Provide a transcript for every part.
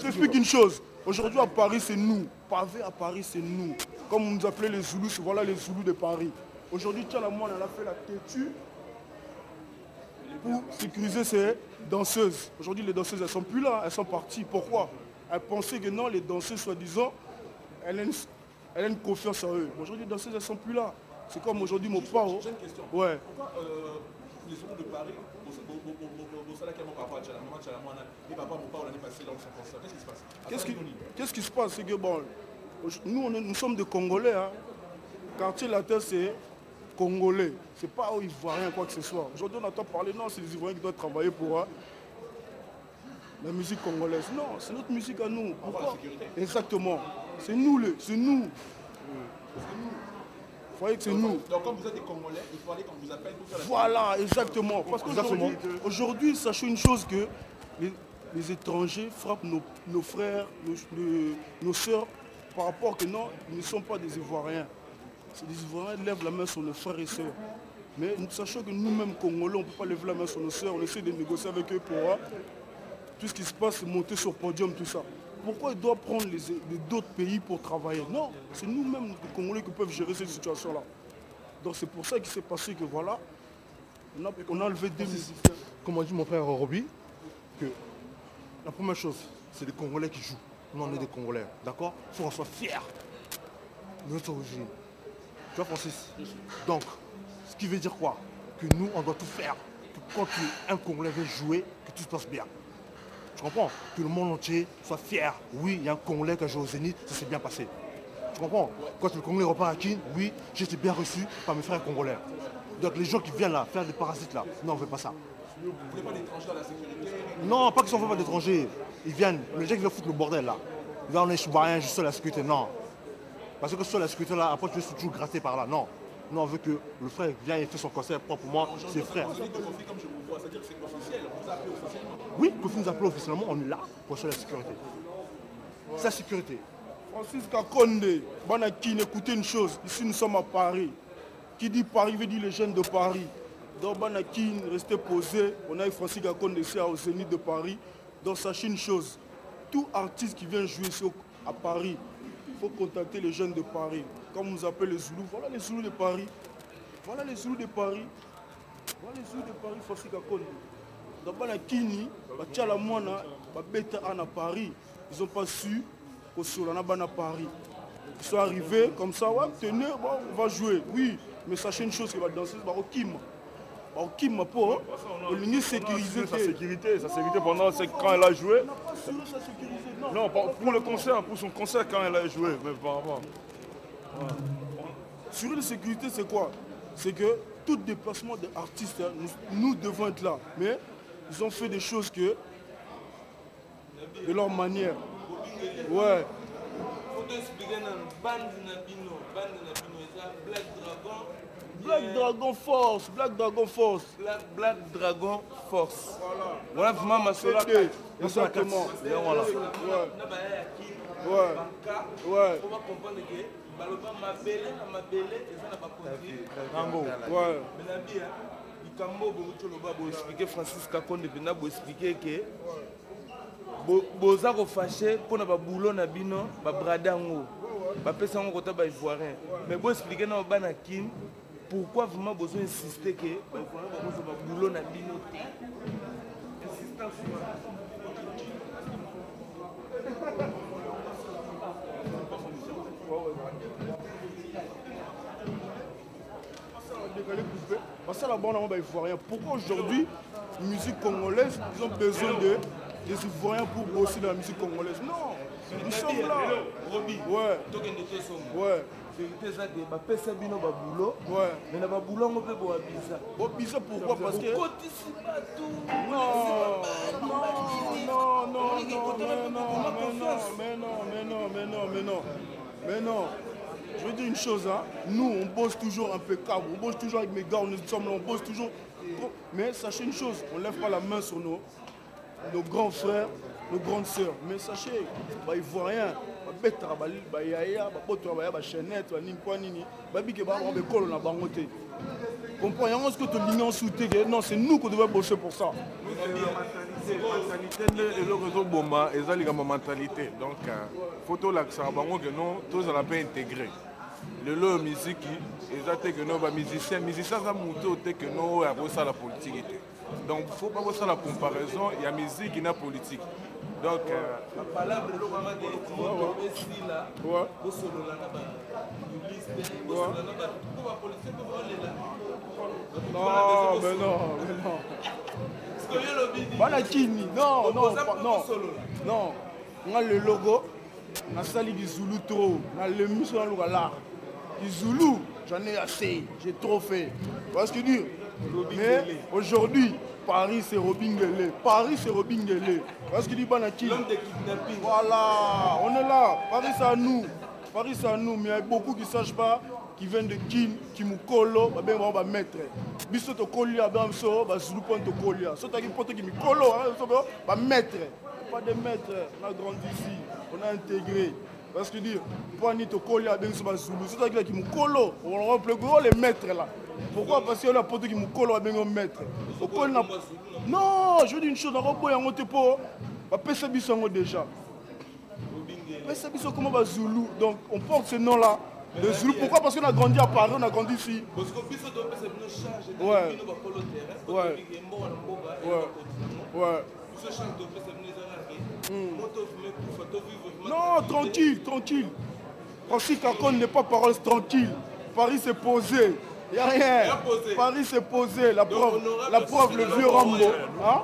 t'explique une chose. Aujourd'hui à Paris, c'est nous. Pavé à Paris, c'est nous. Comme on nous appelait les Zoulous, voilà les Zoulous de Paris. Aujourd'hui, Tchalamoine, elle a fait la têtue pour sécuriser ses danseuses. Aujourd'hui, les danseuses, elles ne sont plus là, elles sont parties. Pourquoi? Elles pensaient que non, les danseuses, soi-disant, elles ont une confiance en eux. Aujourd'hui, les danseuses, elles ne sont plus là. C'est comme aujourd'hui mon père. J'ai une question. Ouais. Pourquoi les Zoulous de Paris, au salaire qui est mon papa, les papas, mon père, l'année passée, là, on s'en pense. Qu'est-ce qui se passe? Qu'est-ce qui se passe? C'est que bon, nous sommes des Congolais. Hein. Quartier latin, c'est Congolais. Ce n'est pas aux Ivoiriens, quoi que ce soit. Aujourd'hui, on entend parler, non, c'est les Ivoiriens qui doivent travailler pour la musique congolaise. Non, c'est notre musique à nous. Pourquoi? Exactement. C'est nous, c'est nous. Vous voyez que c'est nous. Donc, comme vous êtes des Congolais, il faut aller quand on vous appelle pour faire la Voilà, exactement. Parce qu'aujourd'hui, sachez une chose que les étrangers frappent nos frères, nos sœurs, par rapport que non, ils ne sont pas des Ivoiriens. Les Ivoiriens lèvent la main sur nos frères et sœurs. Mais nous sachons que nous-mêmes, Congolais, on ne peut pas lever la main sur nos sœurs. On essaie de négocier avec eux pour tout ce qui se passe, monter sur podium, tout ça. Pourquoi ils doivent prendre d'autres pays pour travailler? Non, c'est nous-mêmes, les Congolais, qui peuvent gérer cette situation-là. Donc c'est pour ça qu'il s'est passé que voilà, on a enlevé des musiciens. Comme a dit mon frère Roby, que la première chose, c'est les Congolais qui jouent. Nous, on est des Congolais, d'accord? Il faut qu'on soit fiers de notre origine. Tu vois, Francis? Donc, ce qui veut dire quoi? Que nous, on doit tout faire. Que quand un Congolais veut jouer, que tout se passe bien. Tu comprends? Que le monde entier soit fier. Oui, il y a un Congolais qui a joué au Zénith, ça s'est bien passé. Tu comprends? Quand le Congolais repart à Kin, oui, j'ai été bien reçu par mes frères congolais. Donc les gens qui viennent là, faire des parasites là, non, on ne veut pas ça. Vous ne voulez pas d'étrangers dans la sécurité? Non, pas qu'ils ne sont pas d'étrangers. Ils viennent, les gens qui viennent foutre le bordel là. Là, on est Choubarien, juste sur la sécurité, non. Parce que sur la sécurité là, après tu veux toujours gratter par là, non. Nous, on veut que le frère vienne et fait son concert proprement, c'est frère. Vous dites de Kofi comme je vous vois, c'est-à-dire que c'est officiel, on vous a appelé officiellement. Oui, Kofi nous appelle officiellement, on est là pour assurer la sécurité. C'est la sécurité. Francis Kakonde, Banakine, écoutez une chose, ici nous sommes à Paris. Qui dit Paris veut dire les jeunes de Paris. Donc Banakine, restez posé, on a eu Francis Kakonde ici au Zénith de Paris. Donc sachez une chose, tout artiste qui vient jouer ici à Paris, il faut contacter les jeunes de Paris. Comme on nous appelle les Zoulous, voilà les Zoulous de Paris. Voilà les Zoulous de Paris. Voilà les Zoulous de Paris, Francis Kakonde. Donc Banakini, Tchalamouana, Beta à Paris, ils n'ont pas su qu'au Solana à Paris. Ils sont arrivés comme ça, ouais, tenez, bon, on va jouer. Oui, mais sachez une chose, que va danser, c'est au Kim. Au Kim, pour le sécuriser. Sa sécurité pendant quand elle a joué. On n'a pas assuré sa sécurité, non. Non, pour le concert, pour son concert quand elle a joué, mais par rapport. Assurer la sécurité, c'est quoi? C'est que tout déplacement d'artistes, nous devons être là. Mais ils ont fait des choses que, de leur manière. Ouais. Black Dragon Force, Black Dragon Force. Black Dragon Force. Voilà vraiment ma sola. Exactement. Voilà. Ouais. Ouais. On va comprendre que Baloba Mabele, et ça n'a pas compris. Ouais. Mais la vie, il Kambo, vous expliquer Francis Kakonde, vous expliquer que boza ko fâché pour na ba boulot na bino ba bradango ba pesa ngo kota ba ivoirien mais vous expliquer na ba na kin pourquoi vraiment besoin insister que ba ivoirien ba boulot na bino té insistance parce que là-bas, on a ivoirien. Pourquoi aujourd'hui, musique congolaise, ils ont besoin des Ivoiriens pour bosser dans la musique congolaise? Non, nous sommes là. Roby, ouais. Ouais. Ouais. Mais na ba boulot on peut boire bizarre. Bon, bizarre pourquoi? Parce que mais non. Je veux dire une chose, hein. Nous on bosse toujours impeccable, on bosse toujours avec mes gars, nous sommes là, on bosse toujours. Mais sachez une chose, on ne lève pas la main sur nos grands frères, nos grandes sœurs. Mais sachez, ils voient rien. Non, c'est nous qu'on devait bosser pour ça. mentalité eloko ezoboma eza likambo mentalité donc faut lakisaka bango ke non tozala mpe intégré lelo miziki eza te ke no bamusicien aza moto te ke no oyo akosala politike te donc faut pas kosala comparaison ya miziki na politique donc non mais non bana kini non nga le logo nasali Zulu trop na le miso na lukala Zulu j'en ai assez, j'ai trop fait parce que dire mais aujourd'hui Paris c'est Robin Guélé parce que dit bana kini voilà on est là Paris c'est à nous mais il y a beaucoup qui ne sachent pas qui viennent de Kin, qui nous collent, on va mettre. Biso to kolia, bamso, ba Zulu point to kolia. So ta qui porte qui me colle, va mettre. Pas de mettre. On a grandi ici, on a intégré. Parce que dire, pour ni to kolia, bamso ba Zulu. So ta qui me colle, on va plus gros les mettre là. Pourquoi? Parce qu'on a porte qui me colle, on va mettre. Non, je veux dire une chose, on va pas y en monter pour. Va passer biso déjà. Passer biso comment ba Zulu. Donc on porte ce nom là. Le Zulu, pourquoi? Parce qu'on a grandi à Paris, on a grandi ici. Ouais. Non, tranquille. Francis Kakon n'est pas parole tranquille. Paris s'est posé. Il n'y a rien. Paris s'est posé. La preuve, le vieux Rambo. Hein?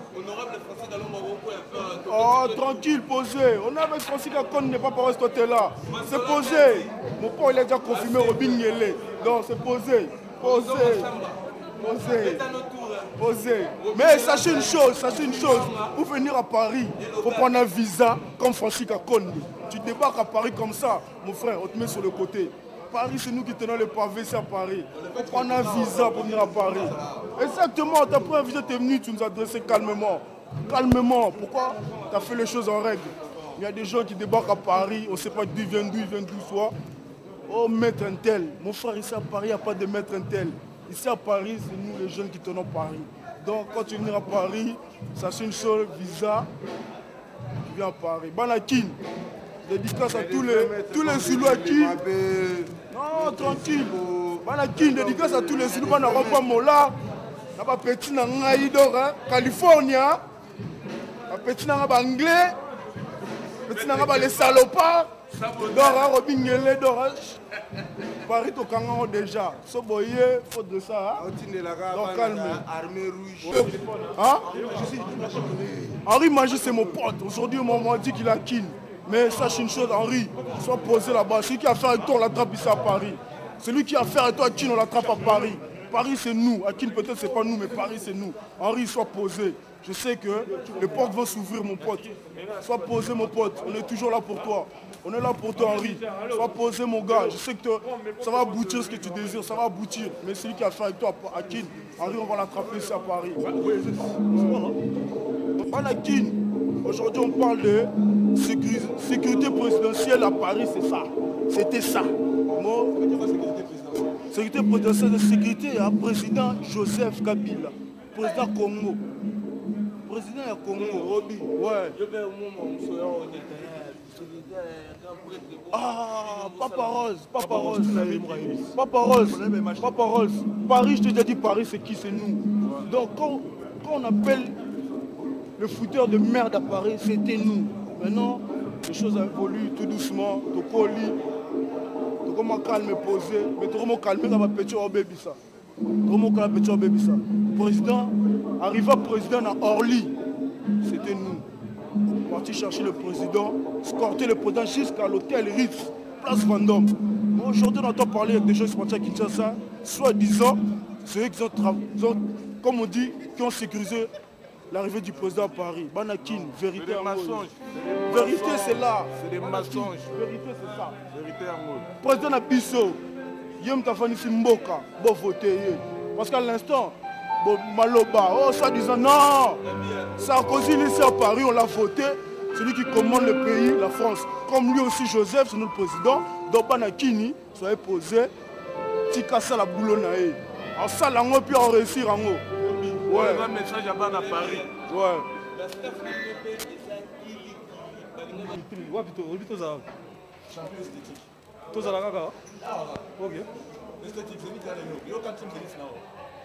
Oh, tranquille, posé. On a avec Francis Kakon n'est pas parole ce côté-là. C'est posé. Mon père, il a déjà confirmé Robin Guélé. Donc, c'est posé. Mais sachez une chose. Pour venir à Paris, il faut prendre un visa comme Francis Kakon. Tu débarques à Paris comme ça, mon frère, on te met sur le côté. Paris, c'est nous qui tenons le pavé, c'est à Paris. Il faut prendre un visa pour venir à Paris. Exactement, tu as pris un visa, tu es venu, tu nous as adressé calmement. Pourquoi? Tu as fait les choses en règle. Il y a des gens qui débarquent à Paris, on ne sait pas d'où ils viennent soit. Oh, maître un tel. Mon frère, ici à Paris, il n'y a pas de maître un tel. Ici à Paris, c'est nous les jeunes qui tenons Paris. Donc, quand tu viens à Paris, ça c'est une seule visa, tu viens à Paris. Banakin, dédicace à tous les Zulus à qui. Non, tranquille. Banakin, dédicace à tous les Zulus. Banaropa Mola, Naba Petit Nangaïdora, California, Petit Nanga Anglais, Petit Nanga les salopards. Dora, Robin Guélé, Dora. Paris, au Kangan déjà. Soboye, faute de ça. Donc calme. Armée rouge. Hein? Henri Magie, c'est mon pote. Aujourd'hui, on m'a dit qu'il a kin. Mais sache une chose, Henri, sois posé là-bas. Celui qui a fait avec toi, on l'attrape ici à Paris. Celui qui a fait avec toi à Kin, on l'attrape à Paris. Paris, c'est nous. À Kin, peut-être, c'est pas nous, mais Paris, c'est nous. Henri, sois posé. Je sais que les portes vont s'ouvrir, mon pote. Sois posé, mon pote. On est toujours là pour toi. On est là pour toi, Henri. Sois posé, mon gars. Je sais que ça va aboutir ce que tu désires. Ça va aboutir. Mais celui qui a fait avec toi à Kin, Henri, on va l'attraper ici à Paris. On a Kin. Aujourd'hui, on parle de sécurité présidentielle à Paris, c'est ça. C'était ça. Sécurité présidentielle de sécurité à président Joseph Kabila. Président Congo. Président du Congo. Robi. Ouais. Ah, Papa Rose. Paris, je t'ai déjà dit, Paris, c'est qui? C'est nous. Donc, quand on appelle le fouteur de merde à Paris, c'était nous. Maintenant, les choses ont évolué tout doucement. Tout colis. Tout comment calme et posé. Mais tout comment calmer dans ma petite bébé ça. Comment calme petit bébé ça. Président, arriva président à Orly. C'était nous. Parti chercher le président, escorter le président jusqu'à l'hôtel Ritz, place Vendôme. Aujourd'hui, on entend parler avec des gens qui sont partis à Kinshasa, soi-disant, ceux qui ont, comme on dit, qui ont sécurisé l'arrivée du président à Paris. Banakin, vérité en mensonge. Vérité, c'est là. C'est des mensonges. Vérité, c'est ça. Vérité en mode. Président Nabiso, Yem Tafani Simboka, bon voter. Parce qu'à l'instant, Maloba, oh, ça disant non, Sarkozy ici à Paris, on l'a voté, celui qui commande le pays, la France. Comme lui aussi, Joseph, c'est notre président, donc Banakini, soyez posé, Tikasa la boulonnae. En salango, puis en réussir en haut. Ouais, un message à Paris. Ouais. wapi tozala champion esthétique tozala kaka ok esthétique c'est vite yo quand tu me dis